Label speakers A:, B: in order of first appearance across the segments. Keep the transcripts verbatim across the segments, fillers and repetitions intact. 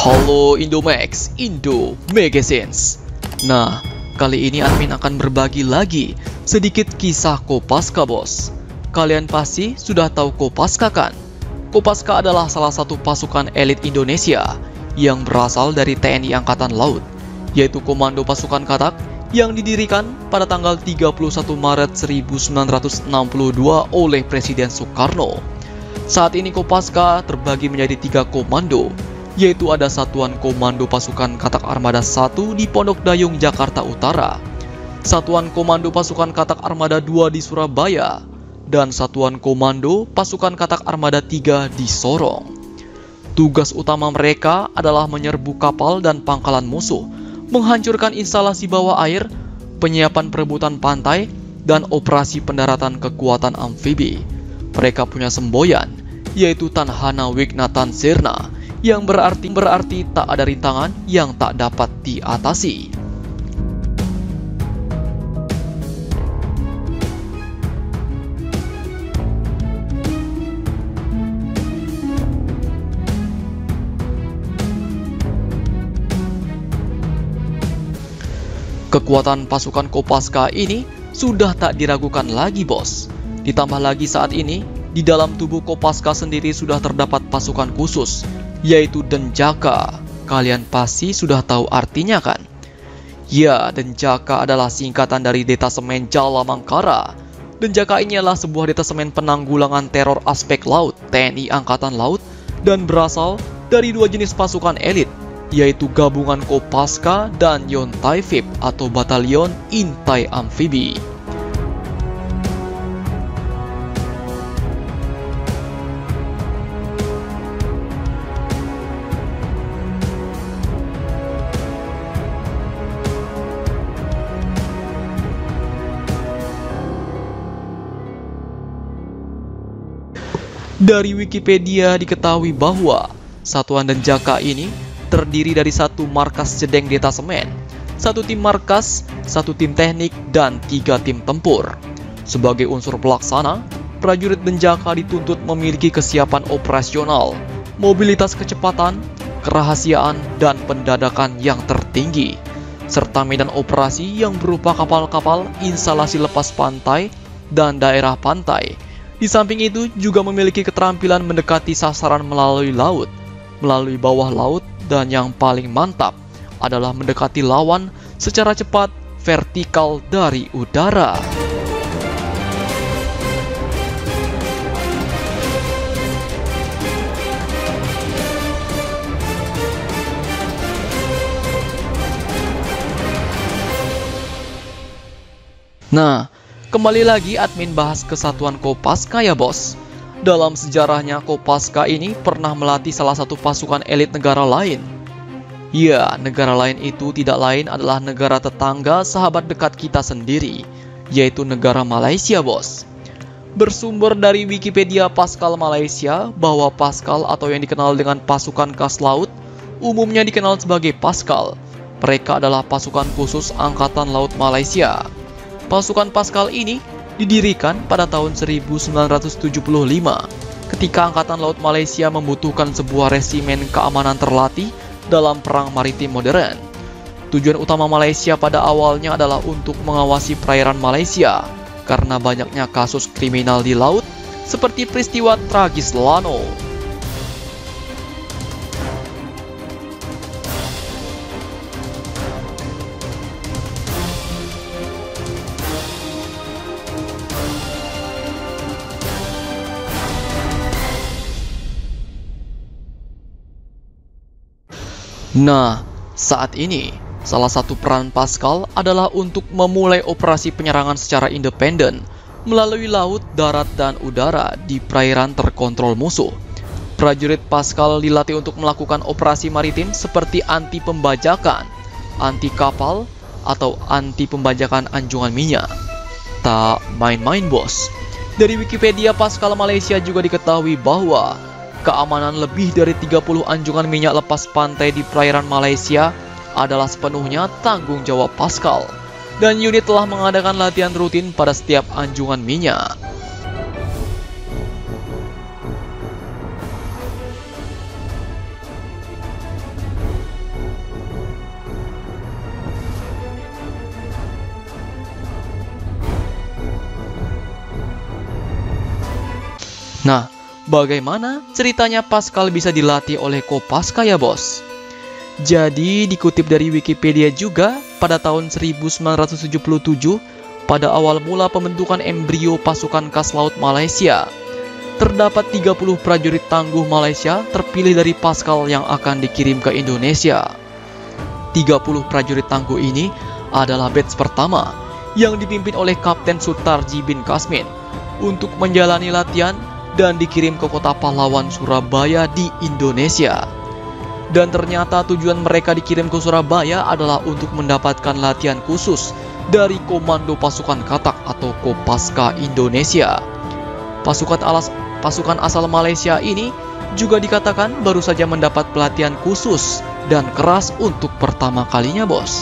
A: Halo Indomax, Indo Magazines. Nah, kali ini admin akan berbagi lagi sedikit kisah Kopaska, bos. Kalian pasti sudah tahu Kopaska kan? Kopaska adalah salah satu pasukan elit Indonesia yang berasal dari T N I Angkatan Laut, yaitu Komando Pasukan Katak yang didirikan pada tanggal tiga puluh satu Maret seribu sembilan ratus enam puluh dua oleh Presiden Soekarno. Saat ini Kopaska terbagi menjadi tiga komando, yaitu ada Satuan Komando Pasukan Katak Armada satu di Pondok Dayung, Jakarta Utara, Satuan Komando Pasukan Katak Armada dua di Surabaya, dan Satuan Komando Pasukan Katak Armada tiga di Sorong. Tugas utama mereka adalah menyerbu kapal dan pangkalan musuh, menghancurkan instalasi bawah air, penyiapan perebutan pantai, dan operasi pendaratan kekuatan amfibi. Mereka punya semboyan, yaitu Tanhana Wignatan Sirna, yang berarti berarti tak ada rintangan yang tak dapat diatasi. Kekuatan pasukan Kopaska ini sudah tak diragukan lagi, bos. Ditambah lagi saat ini, di dalam tubuh Kopaska sendiri sudah terdapat pasukan khusus, yaitu Denjaka. Kalian pasti sudah tahu artinya kan? Ya, Denjaka adalah singkatan dari Detasemen Jala Mangkara. Denjaka ini adalah sebuah detasemen penanggulangan teror aspek laut T N I Angkatan Laut dan berasal dari dua jenis pasukan elit, yaitu gabungan Kopaska dan Yontai V I P atau Batalion Intai Amfibi. Dari Wikipedia diketahui bahwa Satuan Denjaka ini terdiri dari satu markas jedeng detasemen, satu tim markas, satu tim teknik, dan tiga tim tempur. Sebagai unsur pelaksana, prajurit Denjaka dituntut memiliki kesiapan operasional, mobilitas kecepatan, kerahasiaan, dan pendadakan yang tertinggi, serta medan operasi yang berupa kapal-kapal, instalasi lepas pantai, dan daerah pantai. Di samping itu juga memiliki keterampilan mendekati sasaran melalui laut, melalui bawah laut, dan yang paling mantap adalah mendekati lawan secara cepat vertikal dari udara. Nah, kembali lagi admin bahas kesatuan Kopaska ya, bos. Dalam sejarahnya, Kopaska ini pernah melatih salah satu pasukan elit negara lain. Ya, negara lain itu tidak lain adalah negara tetangga sahabat dekat kita sendiri, yaitu negara Malaysia, bos. Bersumber dari Wikipedia Paskal Malaysia bahwa Paskal atau yang dikenal dengan pasukan khas laut umumnya dikenal sebagai Paskal. Mereka adalah pasukan khusus Angkatan Laut Malaysia. Pasukan Paskal ini didirikan pada tahun seribu sembilan ratus tujuh puluh lima ketika Angkatan Laut Malaysia membutuhkan sebuah resimen keamanan terlatih dalam perang maritim modern. Tujuan utama Malaysia pada awalnya adalah untuk mengawasi perairan Malaysia karena banyaknya kasus kriminal di laut seperti peristiwa tragis Lano. Nah, saat ini, salah satu peran Paskal adalah untuk memulai operasi penyerangan secara independen melalui laut, darat, dan udara di perairan terkontrol musuh. Prajurit Paskal dilatih untuk melakukan operasi maritim seperti anti pembajakan, anti kapal, atau anti pembajakan anjungan minyak. Tak main-main, bos. Dari Wikipedia Paskal Malaysia juga diketahui bahwa keamanan lebih dari tiga puluh anjungan minyak lepas pantai di perairan Malaysia adalah sepenuhnya tanggung jawab Paskal, dan unit telah mengadakan latihan rutin pada setiap anjungan minyak. Nah, bagaimana ceritanya Pascal bisa dilatih oleh Kopaska ya bos? Jadi dikutip dari Wikipedia juga, pada tahun seribu sembilan ratus tujuh puluh tujuh, pada awal mula pembentukan embrio pasukan khas laut Malaysia, terdapat tiga puluh prajurit tangguh Malaysia terpilih dari Pascal yang akan dikirim ke Indonesia. tiga puluh prajurit tangguh ini adalah batch pertama yang dipimpin oleh Kapten Sutarji bin Kasmin untuk menjalani latihan dan dikirim ke kota pahlawan Surabaya di Indonesia. Dan ternyata tujuan mereka dikirim ke Surabaya adalah untuk mendapatkan latihan khusus dari Komando Pasukan Katak atau Kopaska Indonesia. Pasukan alas Pasukan asal Malaysia ini juga dikatakan baru saja mendapat pelatihan khusus dan keras untuk pertama kalinya bos.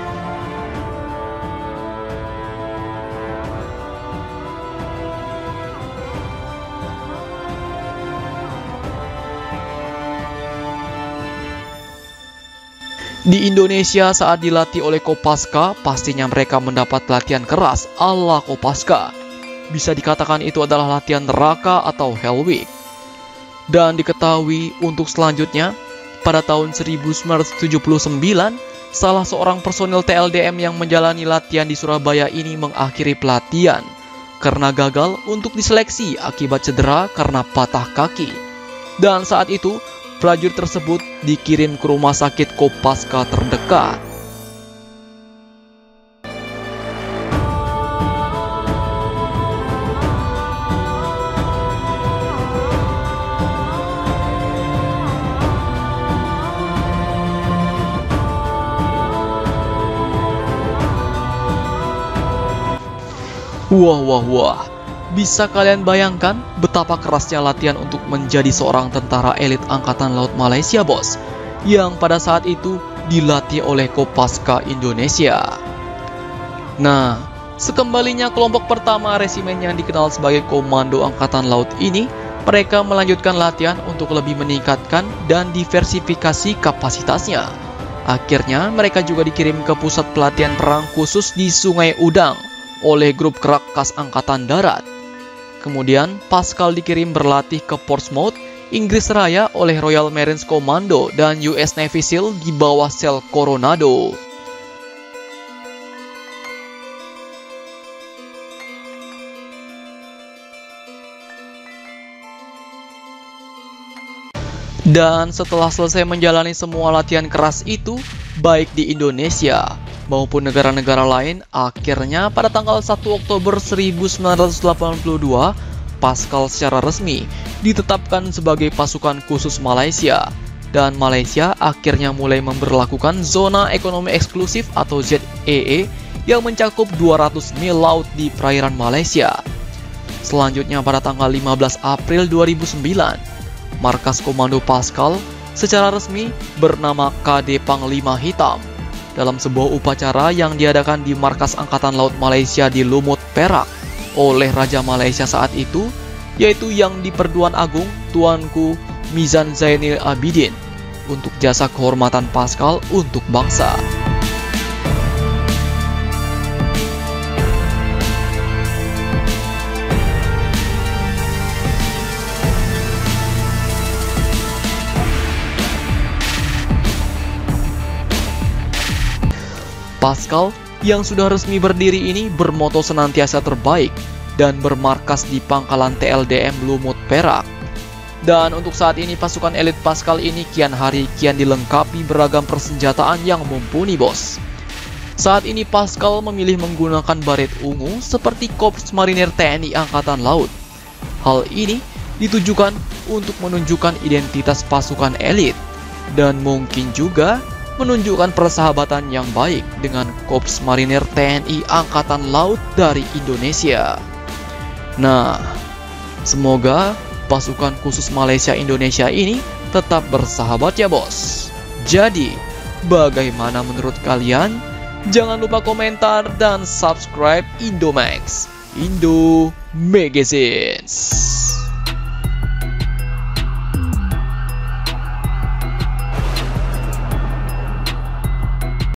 A: Di Indonesia saat dilatih oleh Kopaska, pastinya mereka mendapat latihan keras ala Kopaska. Bisa dikatakan itu adalah latihan neraka atau Hell Week. Dan diketahui untuk selanjutnya, pada tahun seribu sembilan ratus tujuh puluh sembilan, salah seorang personil T L D M yang menjalani latihan di Surabaya ini mengakhiri pelatihan karena gagal untuk diseleksi akibat cedera karena patah kaki. Dan saat itu, prajurit tersebut dikirim ke rumah sakit Kopaska terdekat. Wah, wah, wah. Bisa kalian bayangkan betapa kerasnya latihan untuk menjadi seorang tentara elit Angkatan Laut Malaysia, bos, yang pada saat itu dilatih oleh Kopaska Indonesia. Nah, sekembalinya kelompok pertama resimen yang dikenal sebagai Komando Angkatan Laut ini, mereka melanjutkan latihan untuk lebih meningkatkan dan diversifikasi kapasitasnya. Akhirnya, mereka juga dikirim ke pusat pelatihan perang khusus di Sungai Udang oleh grup gerak khas Angkatan Darat. Kemudian, Pascal dikirim berlatih ke Portsmouth, Inggris Raya oleh Royal Marines Commando dan U S Navy SEAL di bawah sel Coronado. Dan setelah selesai menjalani semua latihan keras itu, baik di Indonesia maupun negara-negara lain, akhirnya pada tanggal satu Oktober seribu sembilan ratus delapan puluh dua, Pascal secara resmi ditetapkan sebagai pasukan khusus Malaysia, dan Malaysia akhirnya mulai memberlakukan zona ekonomi eksklusif atau Z E E yang mencakup dua ratus mil laut di perairan Malaysia. Selanjutnya pada tanggal lima belas April dua ribu sembilan, markas Komando Pascal secara resmi bernama K D Panglima Hitam dalam sebuah upacara yang diadakan di Markas Angkatan Laut Malaysia di Lumut, Perak oleh Raja Malaysia saat itu, yaitu Yang di-Pertuan Agung Tuanku Mizan Zainil Abidin, untuk jasa kehormatan Pascal untuk bangsa. Pascal yang sudah resmi berdiri ini bermoto senantiasa terbaik dan bermarkas di pangkalan T L D M Lumut, Perak. Dan untuk saat ini pasukan elit Pascal ini kian hari kian dilengkapi beragam persenjataan yang mumpuni, bos. Saat ini Pascal memilih menggunakan baret ungu seperti Korps Marinir T N I Angkatan Laut. Hal ini ditujukan untuk menunjukkan identitas pasukan elit dan mungkin juga menunjukkan persahabatan yang baik dengan Korps Marinir T N I Angkatan Laut dari Indonesia. Nah, semoga pasukan khusus Malaysia Indonesia ini tetap bersahabat ya bos. Jadi, bagaimana menurut kalian? Jangan lupa komentar dan subscribe Indomax, Indo Magazines.